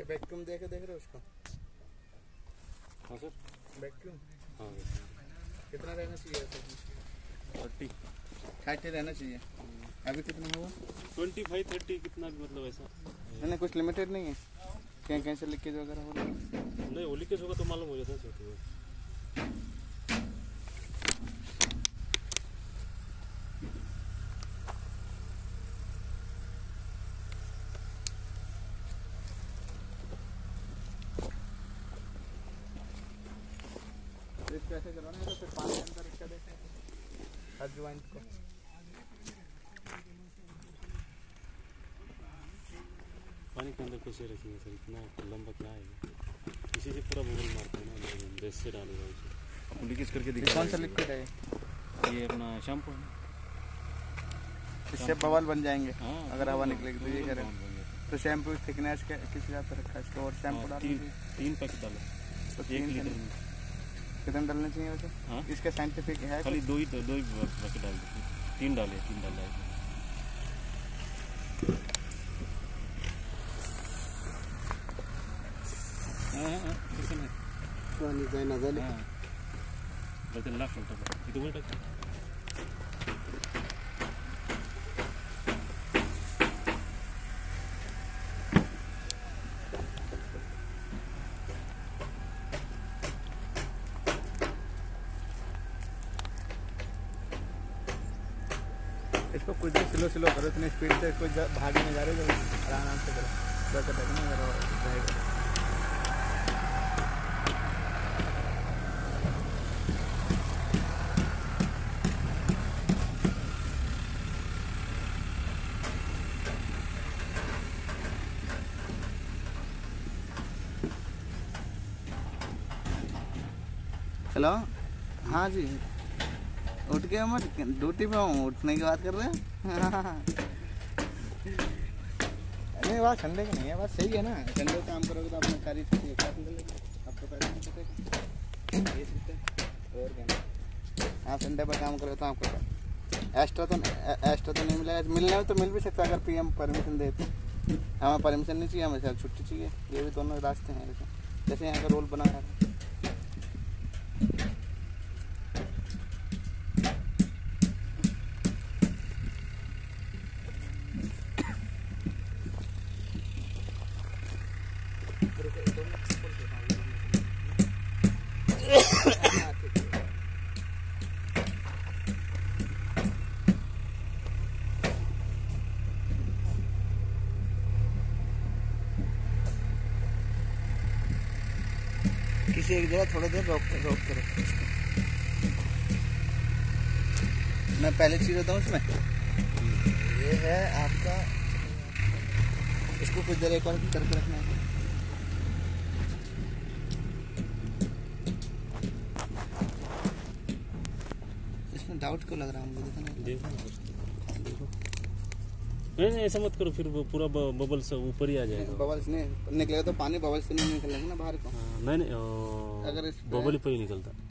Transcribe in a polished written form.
Vacuum देख रहे हो उसको? हाँ सर, वैक्यूम हाँ कितना रहना चाहिए? 30 रहना चाहिए। अभी कितना हुआ? 25-30 कितना भी, मतलब ऐसा नहीं, कुछ लिमिटेड नहीं है? कहीं कहीं से लीकेज वगैरह हो रहा है? नहीं, वो लीकेज होगा तो मालूम हो जाता है सर। कैसे करवाना है तो फिर पानी अंदर इसका देते हैं हर ज्वाइंट को। पानी के अंदर कैसे रखेंगे सर? इतना लंबा क्या है? इसी से पूरा बबल मारते हैं ना, बेस से डालेगा उसे। लीकेज करके दिखा। कौन सा लिक्विड है ये? अपना शैम्पू है। इससे बबल बन जाएंगे। हाँ, अगर हवा निकलेगी तो ये करें। तो शैम्पू थिकनेस किस हिसाब से रखा है इसको? और शैम्पू डालना? 3 पैकेट डालो तो 1 लीटर में। कितने डालने चाहिए वैसे? हाँ, इसका साइंटिफिक है? खाली दो ही पैकेट डाल दो। 3 डाले, 3 डाला है। इसको कुछ भी स्लो करो, इतनी स्पीड से कुछ भागे में जा रहे हो, आराम से करो। हेलो, हाँ जी, उठ गए? मैं ड्यूटी पे हूँ, उठने की बात कर रहे हैं? नहीं, बात संडे की नहीं है, बात सही है ना। संडे को काम करोगे तो अपना सारी छुट्टी एक साथ मिल लेगी, आपको पैसे नहीं कटेगा। ये सीखते और क्या? हाँ, संडे पर काम करोगे तो आपको एक्स्ट्रा तो नहीं मिलेगा। मिलने में तो मिल भी सकता है अगर PM परमिशन दे तो। हमें परमिशन नहीं चाहिए, हमें सर छुट्टी चाहिए। ये भी दोनों रास्ते हैं जैसे यहाँ का रोल बना है। किसी एक जगह थोड़ी देर रोक करो। मैं पहले चीज होता हूँ उसमें। ये है आपका, इसको कुछ देर एक और करके रखना है। इसमें डाउट क्यों लग रहा है मुझे? देखो नहीं, ऐसा मत करो, फिर वो पूरा बबल से ऊपर ही आ जाएगा। बबल्स नहीं निकलेगा तो पानी बबल्स से नहीं निकलेगा ना बाहर को। नहीं, अगर बबल ही पे ही निकलता।